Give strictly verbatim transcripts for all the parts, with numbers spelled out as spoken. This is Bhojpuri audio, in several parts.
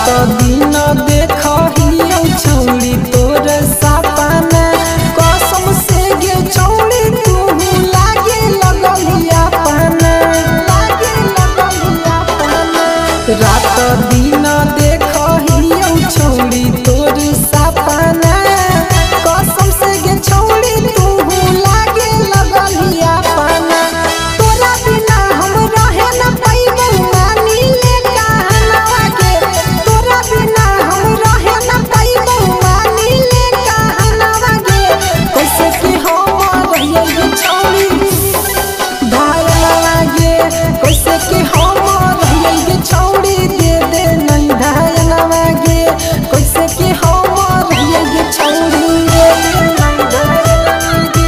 दिन देखहियो छौड़ी तोर सपना कसम से गे छौड़ी तू लागे लगलिया पाना लागे लगलिया पाना रात दिन देखहियो छौड़ी तोर सपना कसम से गे छौड़ी तू लागे लगलिया पाना तोरा बिना हम रहे न पैबो मानी ले कहनवा के तोरा बिना हम रहे न पैबो मानी ले कहनवा के कैसे कि हम रहिए गे छौड़ी धारनवा गे कैसे कि हम रहिए गे छौड़ी दे दे नहीं धारनवा गे कैसे कि हम रहिए गे छौड़ी दे दे नहीं धारनवा गे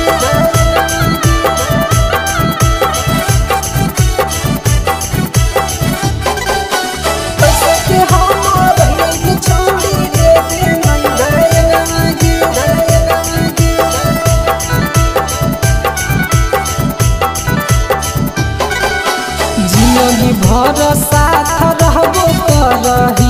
कैसे कि हम रहिए गे छौड़ी दे दे नहीं धारनवा गे धारनवा गे जिंदगी भर साथ रहबो कर